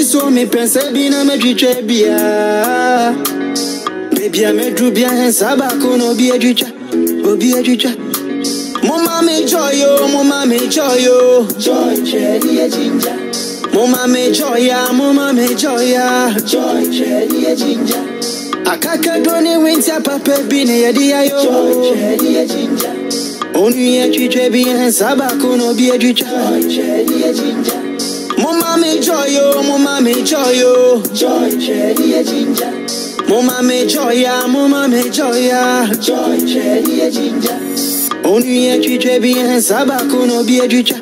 so me pense bina me twiche bia. Baby me dru bia hen sabako no bi atwicha. Obi atwicha. Mama me joy yo, mama me joy yo. Joy cherry e ginger. Mama me joy ya, mama me joy ya. Joy cherry e ginger. Akaka doni winter papa bi ne yedi ayo. Joy cherry e ginger. Only a twiche bi hen sabako no bi atwicha. Joy cherry e ginger. Mama me joy yo, mama me joy yo. Joy cherry e ginger. Mama me joy ya, mama me joy ya. Joy cherry e ginger. Only a twiche bi hen sabako no bi atwicha.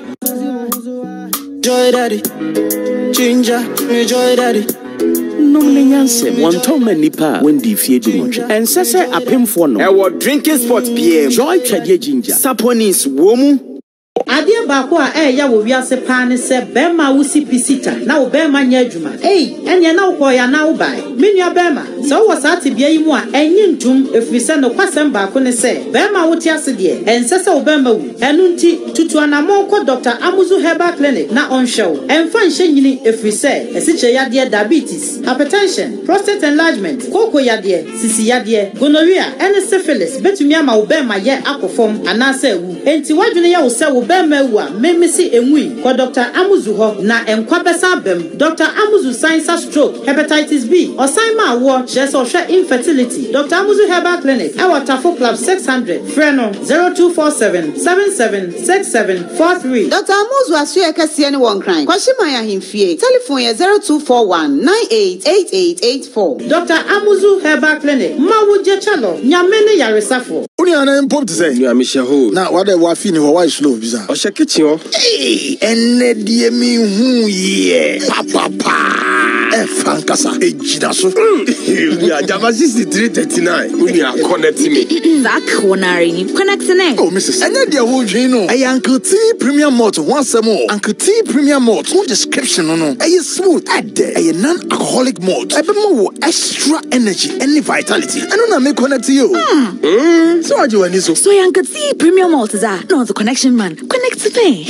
Joy daddy, ginger, me joy daddy. No nyanse wonton nipa when di fie di much. And sese apemfo no. E wo drinking spot PM. Joy twade ginger. Saponis wo mu. Adia baako a ya wo wiase pa ne se bema wo si pisita na wo bema nya adwuma enya na wo koya na wo bai menua bema so wo sa te bia yi mu a enyi ntum efrise no kwasem baako ne se bema wo ti ase de ense se wo bema wu enu nti tutu anamon ko Dr. Amuzu Herbal Clinic na onhyew emfa nhye nyini efrise esiche yade diabetes, hypertension, prostate enlargement, koko yade, sisi yade, gonorrhea, ene syphilis betumi ama wo bema ye akofom anase wu enti wadwene ya wo se wo Bemewa, Memisi Emui, ko Dr. Amuzu ho, na enkwabesa bem, Dr. Amuzu Science Stroke, Hepatitis B, Osaima War, Jesosha Infertility, Dr. Amuzu Herbal Clinic, Our Tafo Club 600, Freno 0247 776743. Dr. Amuzu Asuye Kasiani one crime. Kwashimaya Himfie, telephone 0241 988884. Dr. Amuzu Herbal Clinic, Mawuje Chalo, Nyamene Yaresafo. Uni ana impop to say. Nyami sheho. Na wade wa fini ho wa slow biza. O she kitchen o. Enne die mi hu ye. Papa. E frankasa e jida so. Ya jama 6339. Uni a connect me. Zak wonari ni connect ne. Oh Mrs. Enne die wo dwen no. E Uncle T Premium Malt one samo. Uncle T Premium Malt. Who description no. E smooth. Ade. E non-alcoholic malt. E be mo extra energy and vitality. Eno na me connect you. So what you want so? So Uncle T Premium Malt is no the connection man. Connect to me.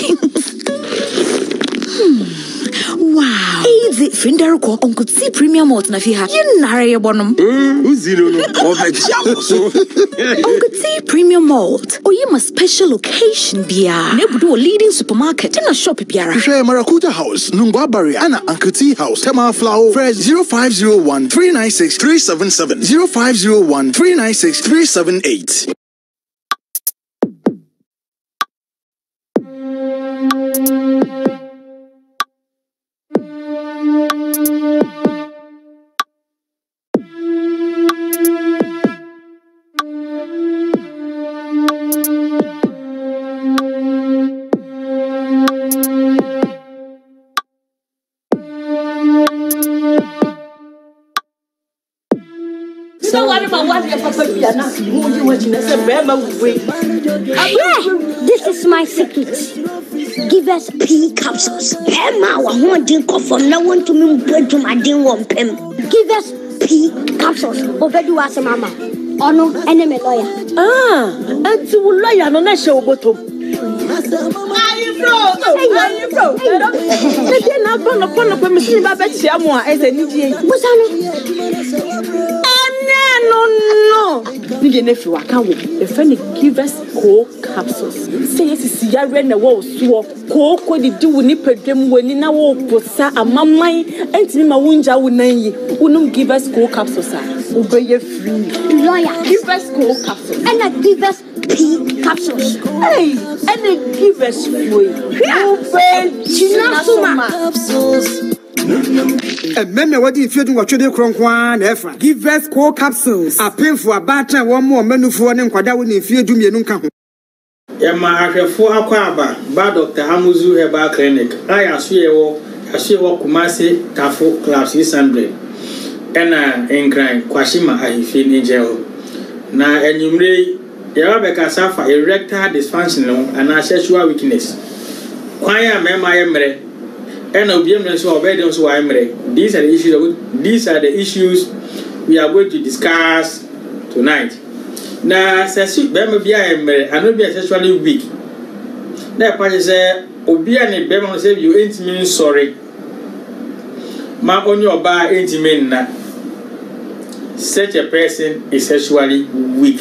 Wow. Easy Finder ko Uncle T Premium Malt na fi ha. Yin nare ye bonum. Uzino no. Uncle T Premium Malt. Oyima special occasion bia. Na budo leading supermarket na shop biara. Share Marakuta House, Nungwa Barrier, and Uncle T House, Tema Flower, Fresh 0501 396 377 0501 396 378. This is my secret. Give us P capsules. Pema wa holding from now on to me to my din one pem. Give us P capsules. Obedu was a mama. Ono enemy lawyer. And to lawyer no na show bottom. No. If you can't wait, the friend give us cold capsules. Say yes, is Yaren the wall swore. Cold the do nip them when in our posa a mamma and me my wounja would name you. Give us cold capsules. Obey your free lawyer. Give us cold capsules. And I give us P capsules. Hey, and I give us free. Obey capsules. Meme wadi ifedu watwede kronkwan na efra. Give us core capsules. Apemfo abata wo mo manufo ne nkwada wo ne ifedu mienu nka ho. Yema ahwefo akwaba ba Dr. Amuzu Herbal Clinic. Aso wo Kumasi Tafo Club 600. Ena enkran kwashima ahifi ni jeho. Na enyumre yawa beka safa erectile dysfunction and sexual weakness. Kwanya mema yemre and obedience to obey them so I'm ready. These are the issues we are going to discuss tonight. Now, say be I know be sexually weak. That part is obey and be say you ain't mean sorry. ma only oba intimate na such a person is sexually weak.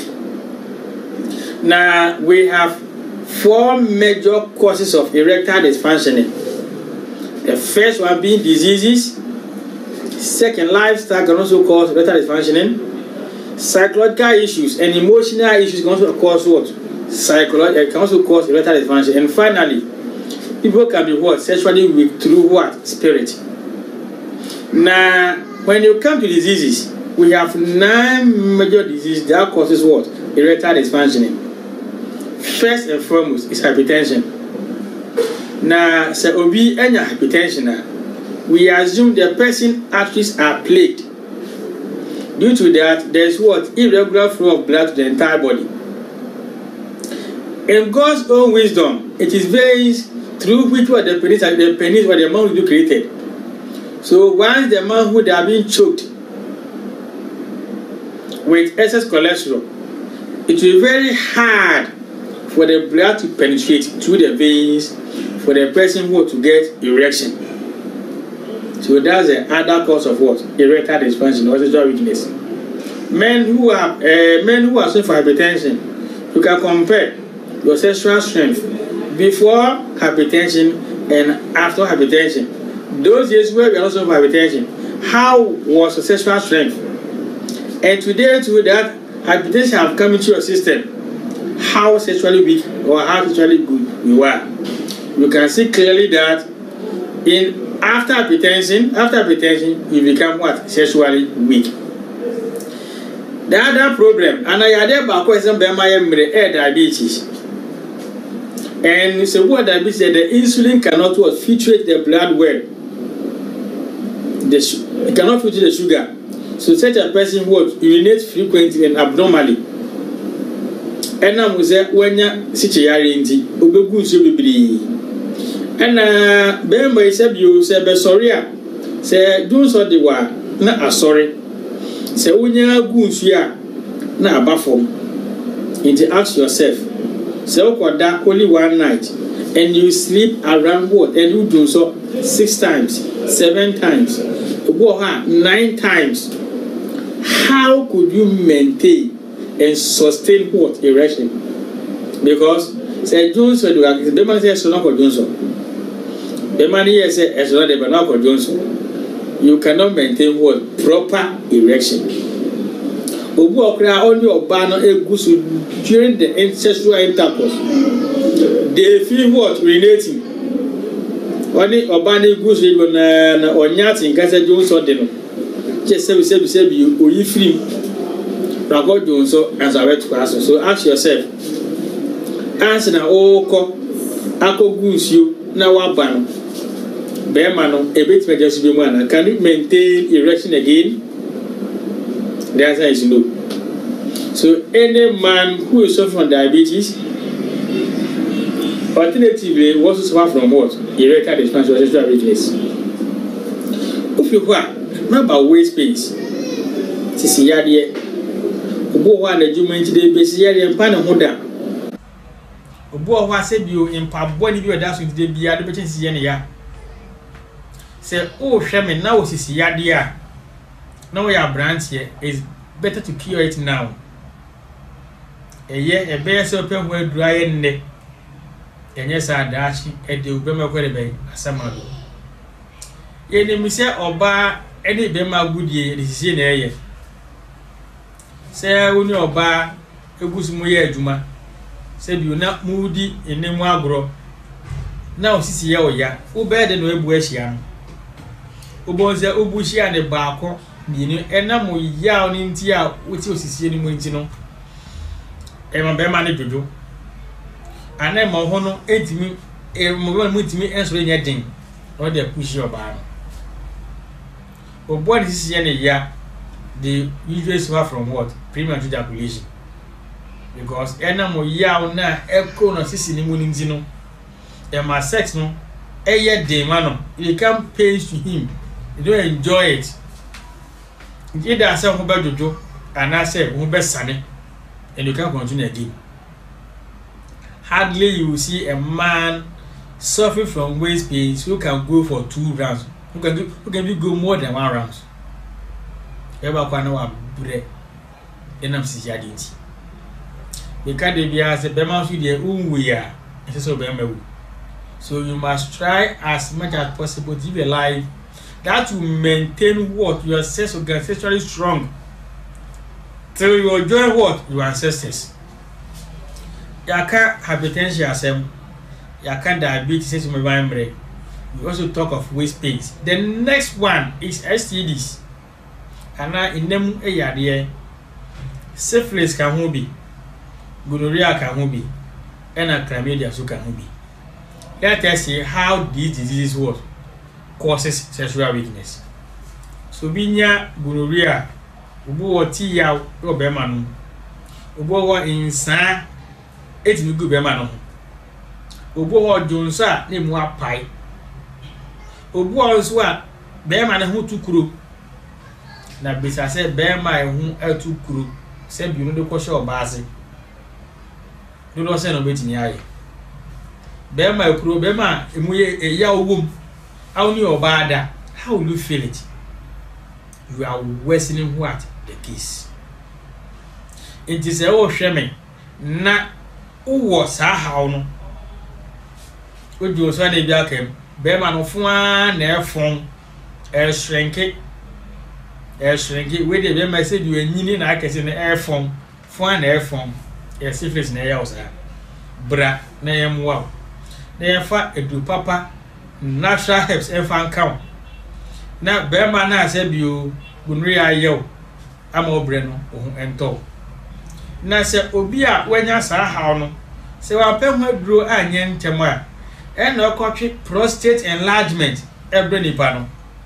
Now we have 4 major causes of erectile dysfunction. The first one being diseases. Second, lifestyle can also cause erectile dysfunction. Psychological issues and emotional issues can also cause what? Can also cause erectile dysfunction. And finally, people can be what? Sexually weak through what? Spirit. Now, when you come to diseases, we have 9 major diseases that causes what? Erectile dysfunction. First and foremost is hypertension. Now, so obi any hypertension, we assume the person arteries are plagued. Due to that, there is what? Irregular flow of blood to the entire body. In God's own wisdom, it is veins through which what the penis or the manhood created. So once the manhood are being choked with excess cholesterol, it will be very hard for the blood to penetrate through the veins for the person who to get erection. So that's the other cause of what? Erectile dysfunction or sexual weakness. Men who are suffering from hypertension, you can compare your sexual strength before hypertension and after hypertension. Those days where we are not suffering from hypertension, how was the sexual strength? And today too that hypertension have come into your system, how sexually weak or how sexually good you are. You can see clearly that after hypertension, you become what? Sexually weak. The other problem, and I had about question by my diabetes. And so what diabetes, the insulin cannot filtrate the blood well. It cannot filtrate the sugar. So such a person would urinate frequently and abnormally. And now we say when you see inti, obegun so bibiri. And bemba isabi you say be sorry say do so de wa na asori. Say wonya gun so a na abafom. Inti ask yourself, say okoda only one night and you sleep around what? And you do so 6 times, 7 times, 9 times. How could you maintain and sustain what? Erection? Because say Johnson do the man say so not for Johnson. The man here say so not the not for Johnson. You cannot maintain what? Proper erection. Obu okra only obano egusu during the sexual intercourse. They feel what? Urinating. Only obano egusu na onyati nkasa Johnson de no. Just say you or you free. God doing so as I went to ask. So ask yourself, answer na oko ako goose you na wabano beemano a bit just be one. Can it maintain erection again? The answer is no. So any man who is suffering from diabetes, alternatively also suffer from what? Erectile dysfunction or sexual weakness. If you are not about waist space, sisi yadie obo ho na adwuma nti de besi yare mpa ne ho da obo ho asebio mpa boni bi oda so nti de bia de bechen sisi ne ya se o hwe me na o sisi yade a na we branch here is better to cure it now eye be se open ho adura ye nne enye sa adachi e de obema kwere be asamado ye ne mi se oba ene be ma gudie de sisi ne eye say woni oba egusu mo ye adwuma say bi na mudi enemu agro na osisi ye oya wo be de no ebu ahia no obonze obu hia ne baako bienu enam ya oni nti a woti osisi ni mo nti no e ma be ma ne dodo ana ma ho no etimi mo be mo timi enso nya den o de pushi oba no obo ni sisi ye ne ya. They usually suffer from what? Premature ejaculation. Because enamo yaw na echo no sisi ni muninti no. E ma sex no eye dey man. It become pains to him. You don't enjoy it. Either say ho be jojo and I say ho be sane and you can't continue again. Hardly you will see a man suffering from waist pains who can go for 2 rounds who can go more than 1 round. Ever kwa na bread enam si yadinti. Because they be as a bema so dey unwe ya, so bema wu. So you must try as much as possible to live a life that will maintain what your sense of ancestry strong till you join what your ancestors. Yaka hypertension asem, yaka diabetes to my memory. We also talk of waist pains. The next one is STDs. And in them a syphilis can be, gonorrhea can be, and a chlamydia so can be. Let us see how these diseases work causes sexual weakness. So binya gonorrhea, ubu oti ya obema no. Ubu wa insa etimi gu bema no. Ubu wa jonsa na mu apai. Ubu wa so a bema na hu tukuro. Na bisa se bema hu atukuro. Se bi no de ko hye obaase. Do do se no betimi aye. Bema ekuro bema emuye ya owom. How new bada? How will you feel it? You are worsening what? The case. It is a shame. Na uwo sa how no. Ojo so na bia kem. Bema no fun na efon. Shrinky. We dey bema say you enyini na akese na efon. Fun na efon. Syphilis na ya osa. Bra na yemwa. Na yefa edu papa natural herbs and count. Now, Berman has said you gonorrhea yo. I'm obreno and tall. Now, say Obia when you saw how no. So I pay my drew and yen temwa. And no copy prostate enlargement every nipano.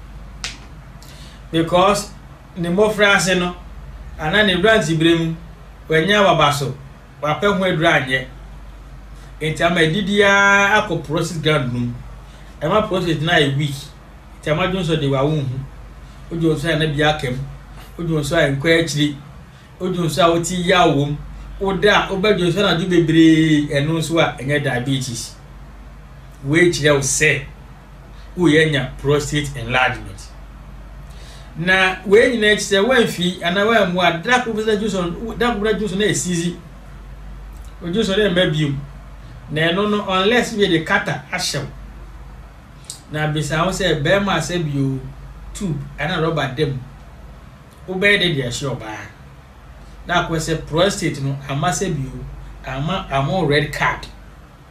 Because the more France no and then the brands brim when you are basso. I pay my dry yet. It's a medidia ako prostate gland room. Ema process na a week. Tama Johnson de wa won hu. Ojo so na bia kem. Ojo so enko akiri. Ojo so a oti ya wom. Oda obajo so na du bebre eno so a enya diabetes. We kire o se. Wo yenya prostate enlargement. Na we nyina kire wan fi ana wa mu adra Professor Johnson, da Professor Johnson na esizi. Ojo so na mbabium. Na eno no unless we the cutter ashem. Na bisa ho say bema say bio tube ana rubber dem obey dey sure ba na ko say prostate no ama say bio ama red card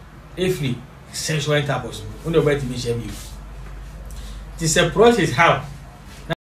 every sexual intercourse no obey to be share bio this prostate how